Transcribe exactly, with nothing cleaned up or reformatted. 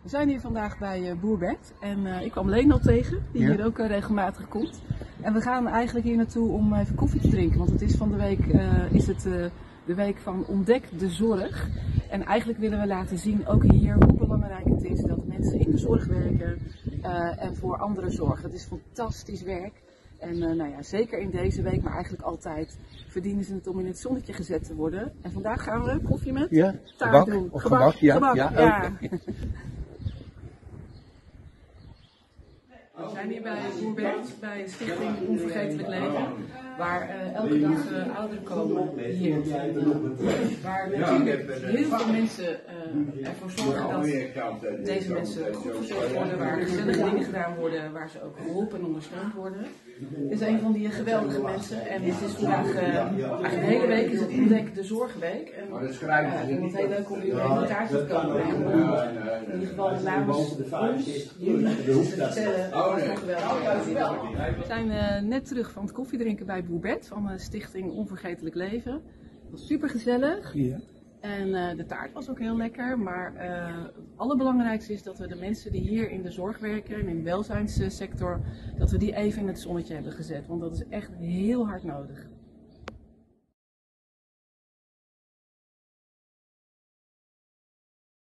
We zijn hier vandaag bij uh, Boer Bert en uh, ik kwam Leen al tegen, die ja. hier ook uh, regelmatig komt. En we gaan eigenlijk hier naartoe om even koffie te drinken, want het is van de week uh, is het, uh, de week van Ontdek de Zorg. En eigenlijk willen we laten zien, ook hier, hoe belangrijk het is dat mensen in de zorg werken uh, en voor anderen zorgen. Het is fantastisch werk. En uh, nou ja, zeker in deze week, maar eigenlijk altijd, verdienen ze het om in het zonnetje gezet te worden. En vandaag gaan we koffie met ja, taart gebak, doen. Of gebak, gebak, ja. gebak, ja, ja. We zijn hier bij Boer Bert, bij Stichting Onvergetelijk Leven, waar uh, elke dag uh, ouderen komen hier. Waar natuurlijk heel veel mensen uh, ervoor zorgen dat deze mensen goed verzorgd worden, waar gezellige dingen gedaan worden, waar ze ook geholpen en ondersteund worden. Het is een van die geweldige mensen en het is vandaag, uh, eigenlijk de hele week is het Ontdek de Zorgweek. En uh, ik vind het heel leuk om jullie een taartje te komen en in ieder geval namens ons jullie te vertellen wat voor geweldig we zijn uh, net terug van het koffiedrinken bij Boer Bert van de Stichting Onvergetelijk Leven. Het was super gezellig. Ja. En uh, de taart was ook heel lekker, maar uh, het allerbelangrijkste is dat we de mensen die hier in de zorg werken en in de welzijnssector, dat we die even in het zonnetje hebben gezet, want dat is echt heel hard nodig.